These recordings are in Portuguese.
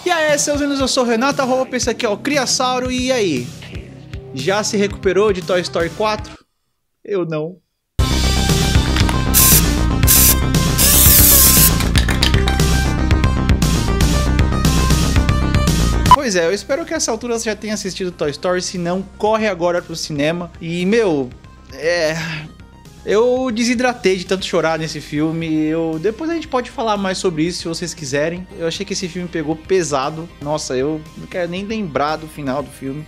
E aí, seus lindos, eu sou o Renato Roupa, esse aqui é o Criasauro, e aí? Já se recuperou de Toy Story 4? Eu não. Pois é, eu espero que a essa altura você já tenha assistido Toy Story, se não, corre agora pro cinema. E, eu desidratei de tanto chorar nesse filme. Depois a gente pode falar mais sobre isso se vocês quiserem. Eu achei que esse filme pegou pesado. Nossa, eu não quero nem lembrar do final do filme.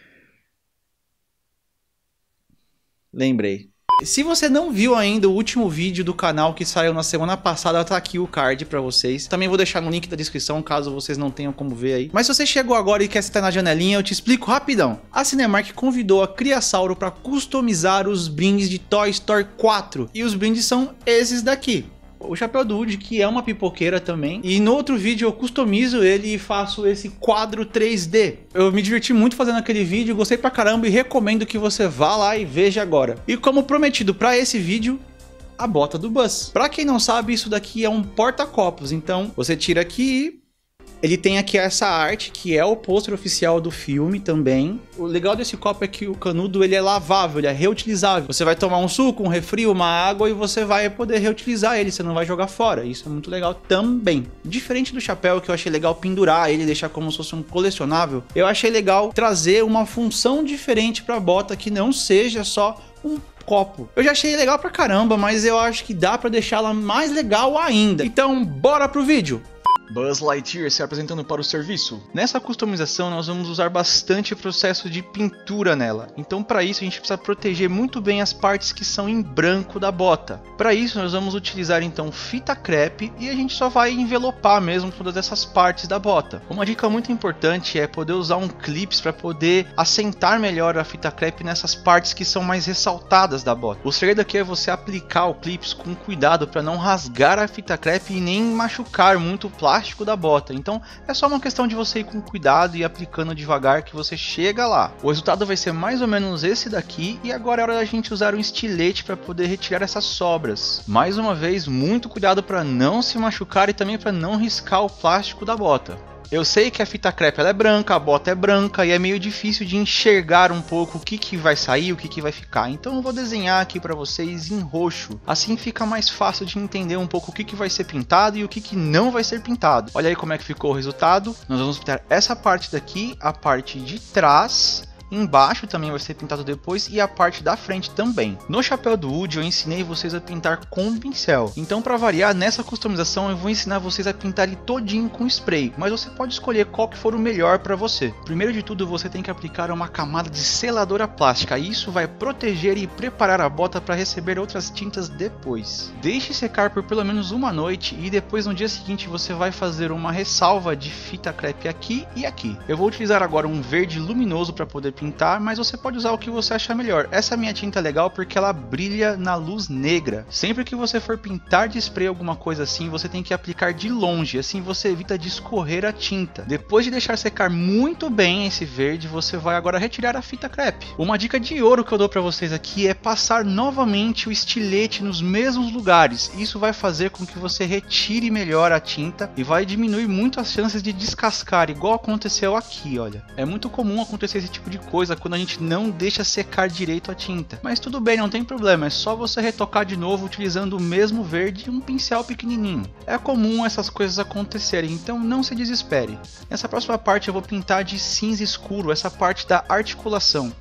Lembrei. Se você não viu ainda o último vídeo do canal que saiu na semana passada, tá aqui o card pra vocês. Também vou deixar no link da descrição, caso vocês não tenham como ver aí. Mas se você chegou agora e quer estar na janelinha, eu te explico rapidão. A Cinemark convidou a Criasauro pra customizar os brindes de Toy Story 4. E os brindes são esses daqui. O chapéu do Woody, que é uma pipoqueira também. E no outro vídeo eu customizo ele e faço esse quadro 3D. Eu me diverti muito fazendo aquele vídeo, gostei pra caramba e recomendo que você vá lá e veja agora. E como prometido pra esse vídeo, a bota do Buzz. Pra quem não sabe, isso daqui é um porta-copos. Então você tira aqui. Ele tem aqui essa arte, que é o pôster oficial do filme também. O legal desse copo é que o canudo ele é lavável, ele é reutilizável. Você vai tomar um suco, um refri, uma água e você vai poder reutilizar ele, você não vai jogar fora. Isso é muito legal também. Diferente do chapéu, que eu achei legal pendurar ele, deixar como se fosse um colecionável, eu achei legal trazer uma função diferente para a bota que não seja só um copo. Eu já achei legal pra caramba, mas eu acho que dá para deixá-la mais legal ainda. Então, bora pro vídeo! Buzz Lightyear se apresentando para o serviço. Nessa customização nós vamos usar bastante processo de pintura nela. Então para isso a gente precisa proteger muito bem as partes que são em branco da bota. Para isso nós vamos utilizar então fita crepe e a gente só vai envelopar mesmo todas essas partes da bota. Uma dica muito importante é poder usar um clips para poder assentar melhor a fita crepe nessas partes que são mais ressaltadas da bota. O segredo aqui é você aplicar o clips com cuidado para não rasgar a fita crepe e nem machucar muito o plástico da bota. Então é só uma questão de você ir com cuidado e aplicando devagar que você chega lá. O resultado vai ser mais ou menos esse daqui e agora é hora da gente usar um estilete para poder retirar essas sobras. Mais uma vez, muito cuidado para não se machucar e também para não riscar o plástico da bota. Eu sei que a fita crepe ela é branca, a bota é branca e é meio difícil de enxergar um pouco o que vai sair, o que vai ficar. Então eu vou desenhar aqui para vocês em roxo. Assim fica mais fácil de entender um pouco o que vai ser pintado e o que não vai ser pintado. Olha aí como é que ficou o resultado. Nós vamos pintar essa parte daqui, a parte de trás. Embaixo também vai ser pintado depois e a parte da frente também. No chapéu do Woody eu ensinei vocês a pintar com pincel. Então para variar, nessa customização eu vou ensinar vocês a pintar ele todinho com spray. Mas você pode escolher qual que for o melhor para você. Primeiro de tudo você tem que aplicar uma camada de seladora plástica. Isso vai proteger e preparar a bota para receber outras tintas depois. Deixe secar por pelo menos uma noite e depois no dia seguinte você vai fazer uma ressalva de fita crepe aqui e aqui. Eu vou utilizar agora um verde luminoso para poder pintar, mas você pode usar o que você achar melhor. Essa minha tinta é legal porque ela brilha na luz negra. Sempre que você for pintar de spray alguma coisa assim, você tem que aplicar de longe, assim você evita de escorrer a tinta. Depois de deixar secar muito bem esse verde, você vai agora retirar a fita crepe. Uma dica de ouro que eu dou para vocês aqui é passar novamente o estilete nos mesmos lugares. Isso vai fazer com que você retire melhor a tinta e vai diminuir muito as chances de descascar, igual aconteceu aqui, olha. É muito comum acontecer esse tipo de coisa quando a gente não deixa secar direito a tinta. Mas tudo bem, não tem problema, é só você retocar de novo utilizando o mesmo verde e um pincel pequenininho. É comum essas coisas acontecerem, então não se desespere. Nessa próxima parte eu vou pintar de cinza escuro, essa parte da articulação.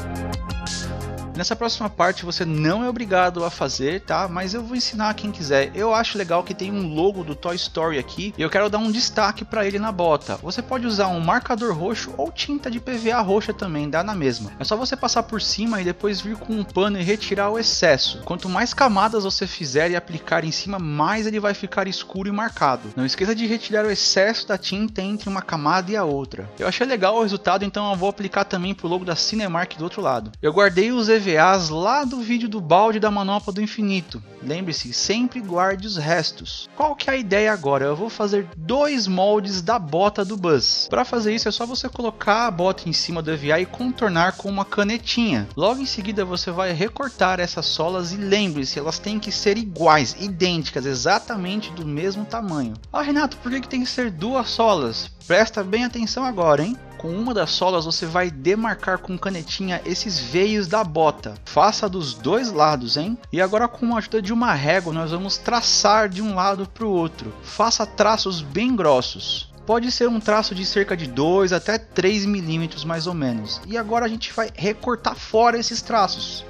Nessa próxima parte você não é obrigado a fazer, tá? Mas eu vou ensinar a quem quiser. Eu acho legal que tem um logo do Toy Story aqui e eu quero dar um destaque para ele na bota. Você pode usar um marcador roxo ou tinta de PVA roxa também, dá na mesma. É só você passar por cima e depois vir com um pano e retirar o excesso. Quanto mais camadas você fizer e aplicar em cima, mais ele vai ficar escuro e marcado. Não esqueça de retirar o excesso da tinta entre uma camada e a outra. Eu achei legal o resultado, então eu vou aplicar também pro logo da Cinemark do outro lado. Eu guardei os EVAs lá do vídeo do balde da manopla do infinito. Lembre-se, sempre guarde os restos. Qual que é a ideia agora? Eu vou fazer 2 moldes da bota do Buzz. Para fazer isso é só você colocar a bota em cima do EVA e contornar com uma canetinha. Logo em seguida você vai recortar essas solas e lembre-se, elas têm que ser iguais, idênticas, exatamente do mesmo tamanho. Ah, Renato, por que tem que ser 2 solas? Presta bem atenção agora, hein? Com uma das solas você vai demarcar com canetinha esses veios da bota. Faça dos 2 lados, hein? E agora com a ajuda de uma régua nós vamos traçar de um lado para o outro. Faça traços bem grossos. Pode ser um traço de cerca de 2 até 3 milímetros mais ou menos. E agora a gente vai recortar fora esses traços.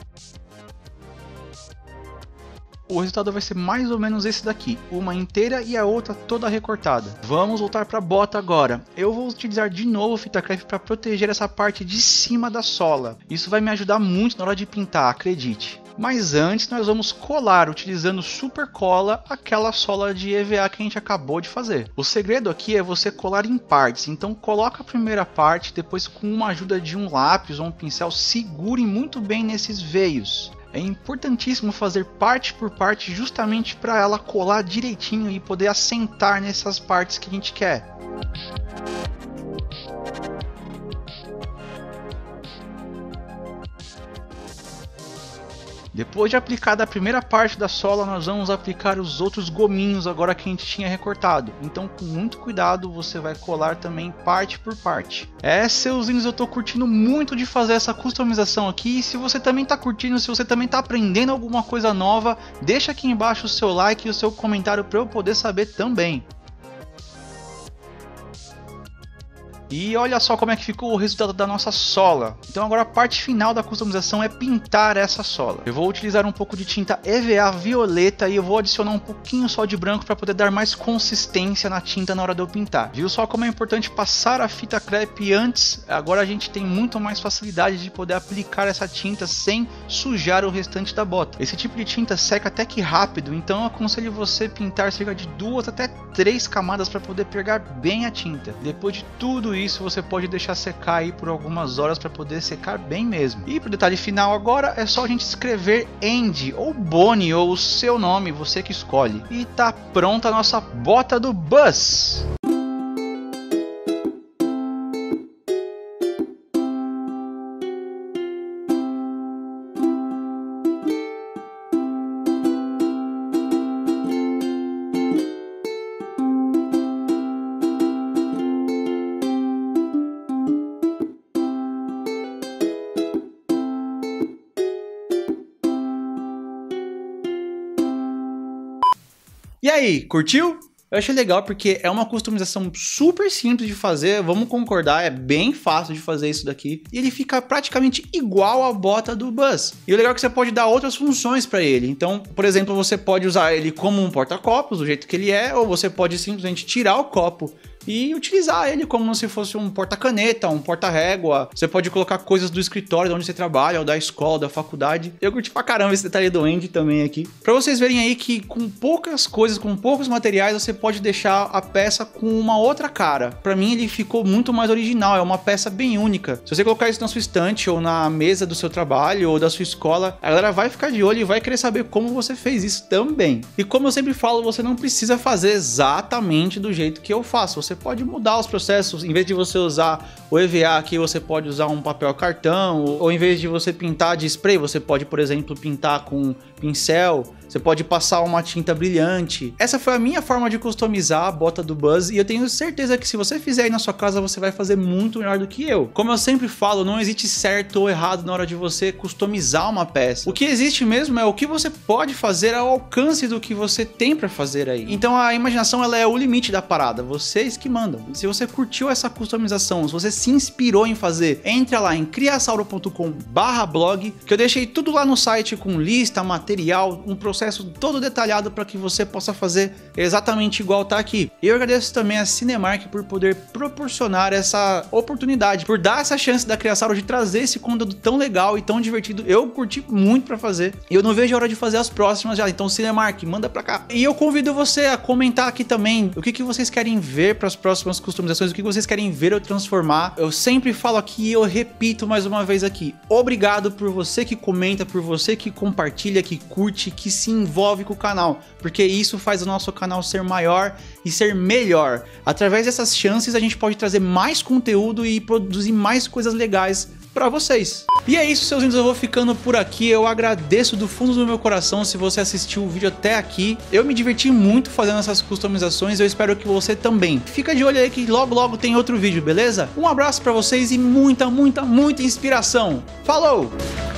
O resultado vai ser mais ou menos esse daqui, uma inteira e a outra toda recortada. Vamos voltar para a bota agora. Eu vou utilizar de novo fita crepe para proteger essa parte de cima da sola. Isso vai me ajudar muito na hora de pintar, acredite. Mas antes nós vamos colar utilizando super cola aquela sola de EVA que a gente acabou de fazer. O segredo aqui é você colar em partes, então coloca a primeira parte, depois com uma ajuda de um lápis ou um pincel segure muito bem nesses veios. É importantíssimo fazer parte por parte justamente para ela colar direitinho e poder assentar nessas partes que a gente quer. Depois de aplicada a primeira parte da sola, nós vamos aplicar os outros gominhos agora que a gente tinha recortado. Então com muito cuidado você vai colar também parte por parte. Seus lindos, eu tô curtindo muito de fazer essa customização aqui. E se você também tá curtindo, se você também tá aprendendo alguma coisa nova, deixa aqui embaixo o seu like e o seu comentário para eu poder saber também. E olha só como é que ficou o resultado da nossa sola. Então agora a parte final da customização é pintar essa sola. Eu vou utilizar um pouco de tinta EVA violeta e eu vou adicionar um pouquinho só de branco para poder dar mais consistência na tinta na hora de eu pintar. Viu só como é importante passar a fita crepe antes? Agora a gente tem muito mais facilidade de poder aplicar essa tinta sem sujar o restante da bota. Esse tipo de tinta seca até que rápido, então eu aconselho você pintar cerca de 2 até 3 camadas para poder pegar bem a tinta. Depois de tudo isso você pode deixar secar aí por algumas horas para poder secar bem mesmo. E pro detalhe final agora é só a gente escrever Andy ou Bonnie ou o seu nome, você que escolhe. E tá pronta a nossa bota do Buzz! E aí, curtiu? Eu achei legal porque é uma customização super simples de fazer, vamos concordar, é bem fácil de fazer isso daqui. E ele fica praticamente igual à bota do Buzz. E o legal é que você pode dar outras funções para ele. Então, por exemplo, você pode usar ele como um porta-copos, do jeito que ele é, ou você pode simplesmente tirar o copo e utilizar ele como se fosse um porta-caneta, um porta-régua. Você pode colocar coisas do escritório de onde você trabalha, ou da escola, da faculdade. Eu curti pra caramba esse detalhe do Andy também aqui. Pra vocês verem aí que com poucas coisas, com poucos materiais, você pode deixar a peça com uma outra cara. Pra mim ele ficou muito mais original, é uma peça bem única. Se você colocar isso na sua estante, ou na mesa do seu trabalho, ou da sua escola, a galera vai ficar de olho e vai querer saber como você fez isso também. E como eu sempre falo, você não precisa fazer exatamente do jeito que eu faço. Você pode mudar os processos, em vez de você usar o EVA aqui, você pode usar um papel cartão, ou em vez de você pintar de spray, você pode, por exemplo, pintar com pincel. Você pode passar uma tinta brilhante. Essa foi a minha forma de customizar a bota do Buzz e eu tenho certeza que se você fizer aí na sua casa, você vai fazer muito melhor do que eu. Como eu sempre falo, não existe certo ou errado na hora de você customizar uma peça. O que existe mesmo é o que você pode fazer ao alcance do que você tem para fazer aí. Então a imaginação ela é o limite da parada, vocês que mandam. Se você curtiu essa customização, se você se inspirou em fazer, entra lá em criasauro.com/blog, que eu deixei tudo lá no site com lista, material, um processo processo todo detalhado para que você possa fazer exatamente igual tá aqui. E eu agradeço também a Cinemark por poder proporcionar essa oportunidade, por dar essa chance da Criasauro de trazer esse conteúdo tão legal e tão divertido. Eu curti muito para fazer e eu não vejo a hora de fazer as próximas já. Então Cinemark, manda pra cá. E eu convido você a comentar aqui também o que vocês querem ver para as próximas customizações, o que vocês querem ver eu transformar. Eu sempre falo aqui e eu repito mais uma vez aqui. Obrigado por você que comenta, por você que compartilha, que curte, que se envolve com o canal, porque isso faz o nosso canal ser maior e ser melhor. Através dessas chances a gente pode trazer mais conteúdo e produzir mais coisas legais para vocês. E é isso, seus lindos, eu vou ficando por aqui. Eu agradeço do fundo do meu coração se você assistiu o vídeo até aqui. Eu me diverti muito fazendo essas customizações, eu espero que você também. Fica de olho aí que logo tem outro vídeo, beleza? Um abraço para vocês e muita inspiração. Falou!